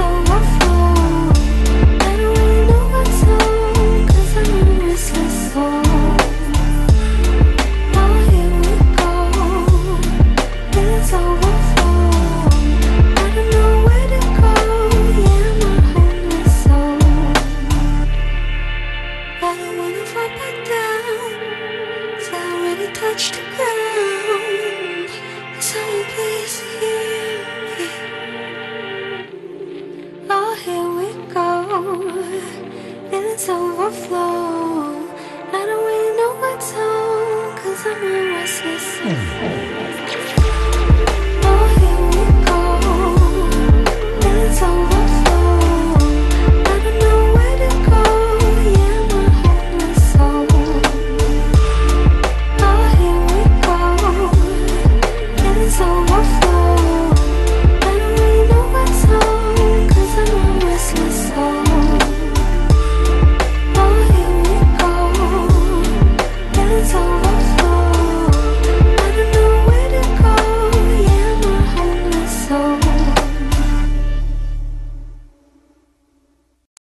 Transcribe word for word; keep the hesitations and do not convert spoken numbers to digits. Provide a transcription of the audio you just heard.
overflow. I don't really know what's on, cause I'm a restless soul. Oh, here we go, it's overflow. I don't know where to go, yeah, I'm a homeless soul. I don't wanna fall back down, 'cause I already touched the ground. Someone please hear me. Oh, here we go, and it's overflow.